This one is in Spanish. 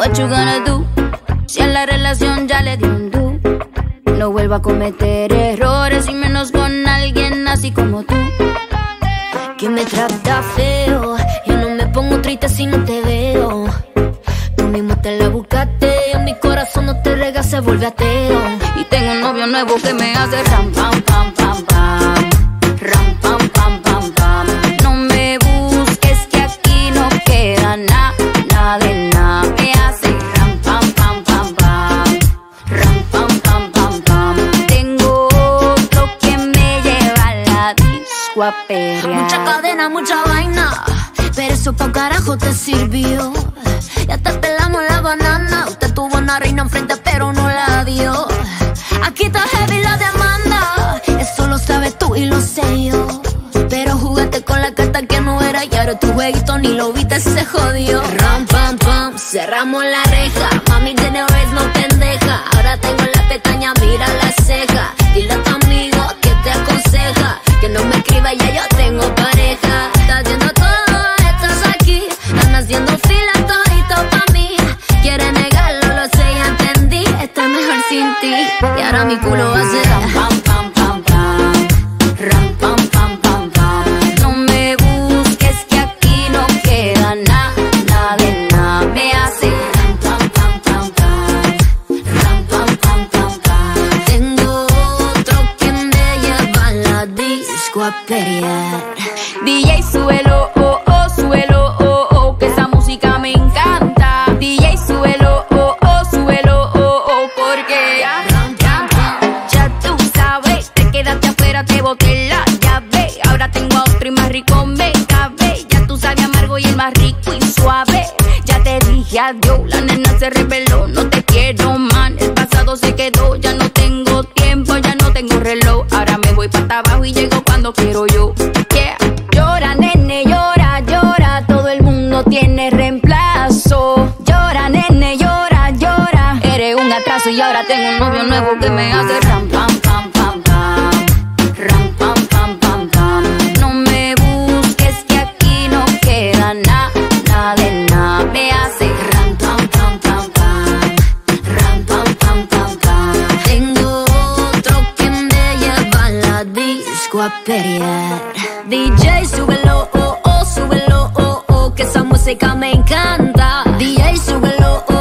What you gonna do? Si a la relación ya le dio un do. No vuelvo a cometer errores y menos con alguien así como tú, que me trata feo. Yo no me pongo triste si no te veo. Tú mismo te la buscaste. En mi corazón no te rega, se vuelve ateo. Y tengo un novio nuevo que me hace ram, pam, pam, pam, pam. Ram, pam, pam, pam, pam. No me busques que aquí no queda nada, nada de nada. Me hace ram, pam, pam, pam, pam. Ram, pam, pam, pam, pam. Tengo otro que me lleva a la disco a pelear. Mucha cadena, mucha vaina, pero eso pa' carajo te sirvió. Ya te pelamos la banana. Usted tuvo una reina enfrente pero no la dio. Aquí está heavy la demanda. Eso lo sabes tú y lo sé yo. Pero jugaste con la carta que no era y ahora tu jueguito ni lo viste, se jodió. Ram, pam, pam, cerramos la reja. Mami tiene vez no pendeja. Ahora tengo la pestaña, mira la ceja. Dile a tu amigo que te aconseja que no me escriba, ya yo tengo pareja. Estás haciendo todo, estás aquí. Están haciendo fila todito pa' mí. Quiere negarlo, lo sé, ya entendí. Estoy mejor sin ti. Y ahora mi culo va a ser ram, pam, pam, pam, pam. Ram, pam, pam, pam, pam. No me busques que aquí no queda nada, nada de nada. Me hace ram, pam, pam, pam, pam. Ram, pam, pam, pam, pam. Tengo otro que me lleva a la disco a pelear. DJ, súbelo, oh, oh, súbelo, oh, oh, que esa música me encanta. DJ, súbelo, oh, oh, súbelo, oh, oh, porque ya tú sabes, te quedaste afuera, te boté la llave. Ahora tengo a otro y más rico me cabe. Ya tú sabes amargo y el más rico y suave. Ya te dije adiós, la nena se rebeló. No te quiero, man, el pasado se quedó. Ya no tengo tiempo, ya no tengo reloj. Ahora me voy para abajo y llego cuando quiero yo. Yeah. Llora, nene, llora, llora. Todo el mundo tiene reemplazo. Llora, nene, llora, llora. Eres un atraso y ahora tengo un novio nuevo que me hace ram, pam, pam, pam, pam. Ram, pam, pam, pam, pam. No me busques que aquí no queda nada, nada de nada. Me hace ram, pam, pam, pam, pam. Ram, pam, pam, pam, pam. Tengo otro que me lleva a la disco a pelear. DJ, súbelo, oh, oh, súbelo, oh, oh, que esa música me encanta. DJ, súbelo, oh,